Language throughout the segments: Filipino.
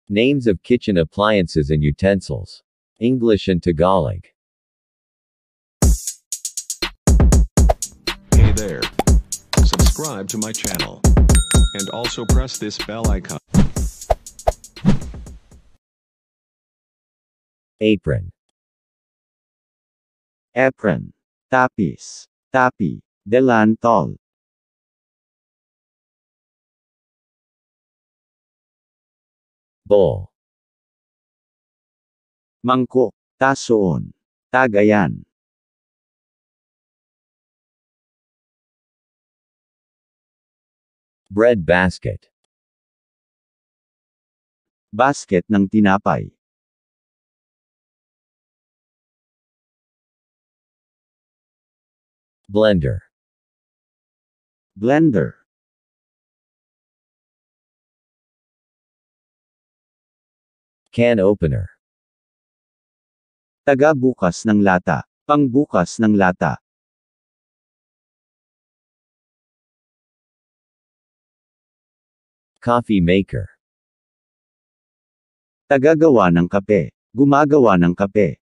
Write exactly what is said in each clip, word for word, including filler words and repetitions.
Names of kitchen appliances and utensils. English and Tagalog. Hey there. Subscribe to my channel. And also press this bell icon. Apron. Apron. Tapis. Tapi. Delantal. Bowl. Mangkok. Tasoon. Tagayan. Bread basket. Basket ng tinapay. Blender. Blender. Can opener. Taga-bukas ng lata. Pangbukas ng lata. Coffee maker. Tagagawa ng kape. Gumagawa ng kape.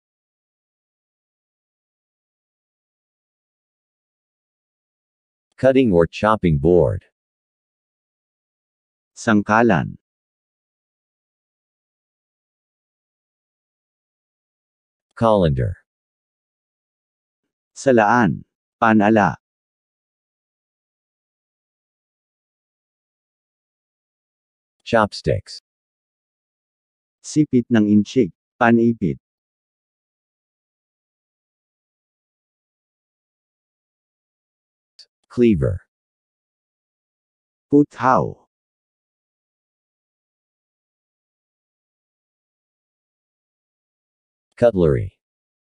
Cutting or chopping board. Sangkalan. Colander. Salaan. Panala. Chopsticks. Sipit ng inchik. Panipit. Cleaver. Puthaw. Cutlery.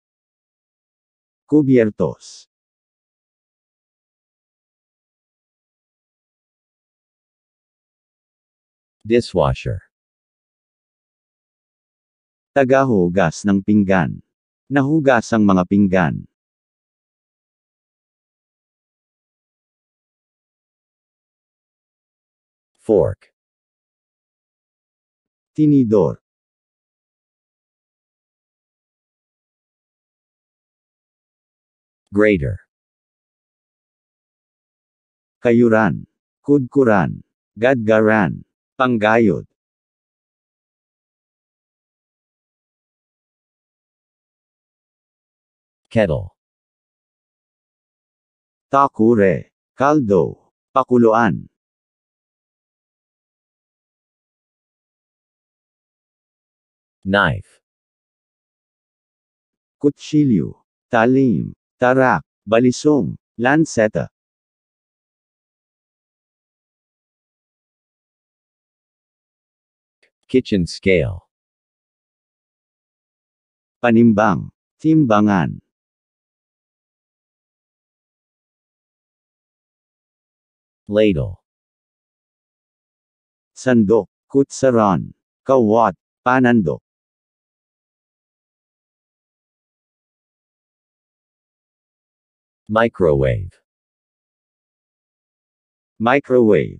Cubiertos. Dishwasher. Tagahugas ng pinggan. Nahugas ang mga pinggan. Fork. Tinidor. Grater. Kayuran. Kudkuran. Gadgaran. Panggayod. Kettle. Takure. Kaldo. Pakuluan. Knife. Kutsilyo. Talim. Tarak. Balisong. Lanseta. Kitchen scale. Panimbang. Timbangan. Ladle. Sandok. Kutsaron. Kawat. Panandok. Microwave. Microwave.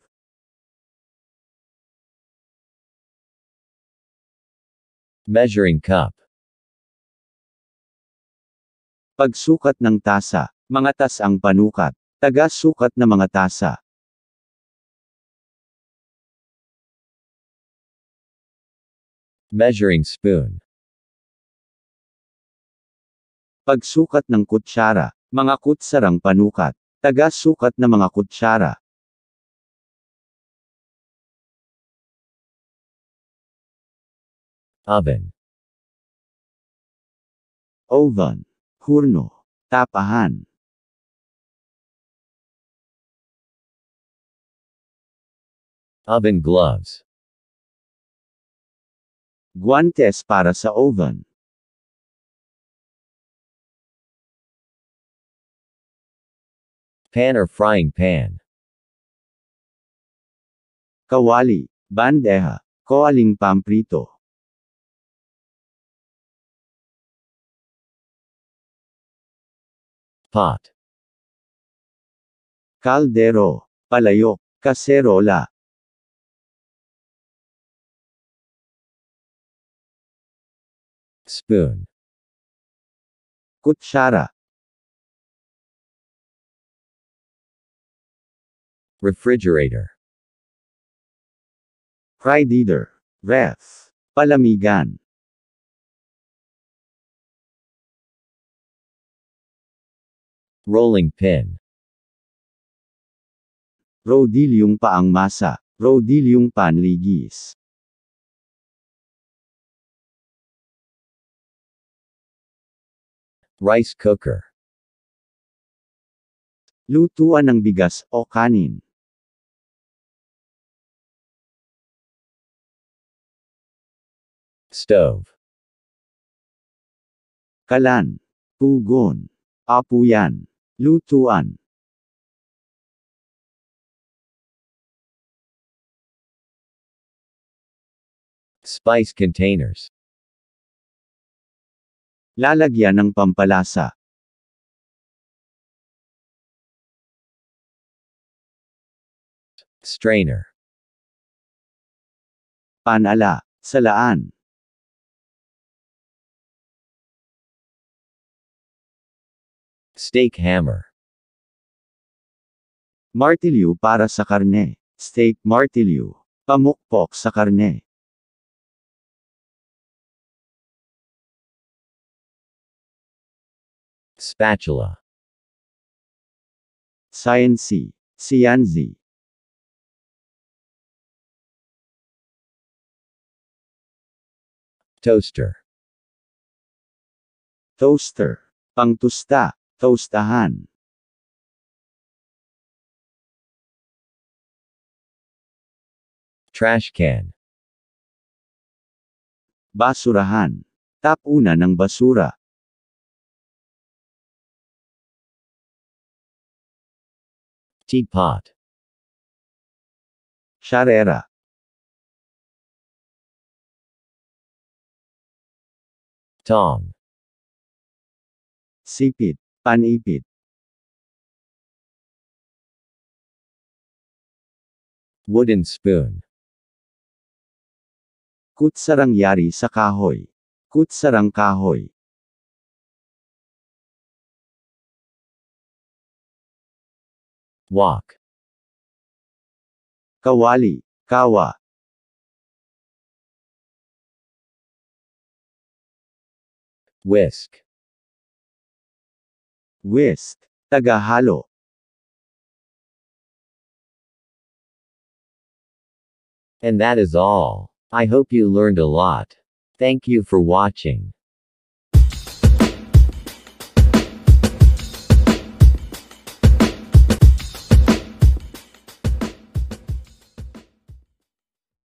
Measuring cup. Pagsukat ng tasa. Mga tasang panukat. Taga-sukat na mga tasa. Measuring spoon. Pagsukat ng kutsara. Mga kutsarang panukat. Taga-sukat na mga kutsara. Oven. Oven. Hurno. Tapahan. Oven gloves. Guantes para sa oven. Pan or frying pan. Kawali. Bandeja. Kawaling pamprito. Pot. Kaldero. Palayok. Kaserola. Spoon. Kutsara. Refrigerator. Radiator. Ref. Palamigan. Rolling pin. Rodilyong paang masa. Rodilyong panligis. Rice cooker. Lutuan ng bigas o kanin. Stove. Kalan. Pugon. Apuyan. Lutuan. Spice containers. Lalagyan ng pampalasa. Strainer. Panala. Salaan. Steak hammer. Martilyo para sa karne. Steak martilyo. Pamukpok sa karne. Spatula. Sciency. Sianzi. Toaster. Toaster. Pangtusta. Toastahan. Trash can. Basurahan. Tapuna ng basura. Teapot. Syarera. Tong. Sipit. Panipit. Wooden spoon. Kutsarang yari sa kahoy. Kutsarang kahoy. Wok. Kawali. Kawa. Whisk. Whisk. Tagahalo. And that is all. I hope you learned a lot. Thank you for watching.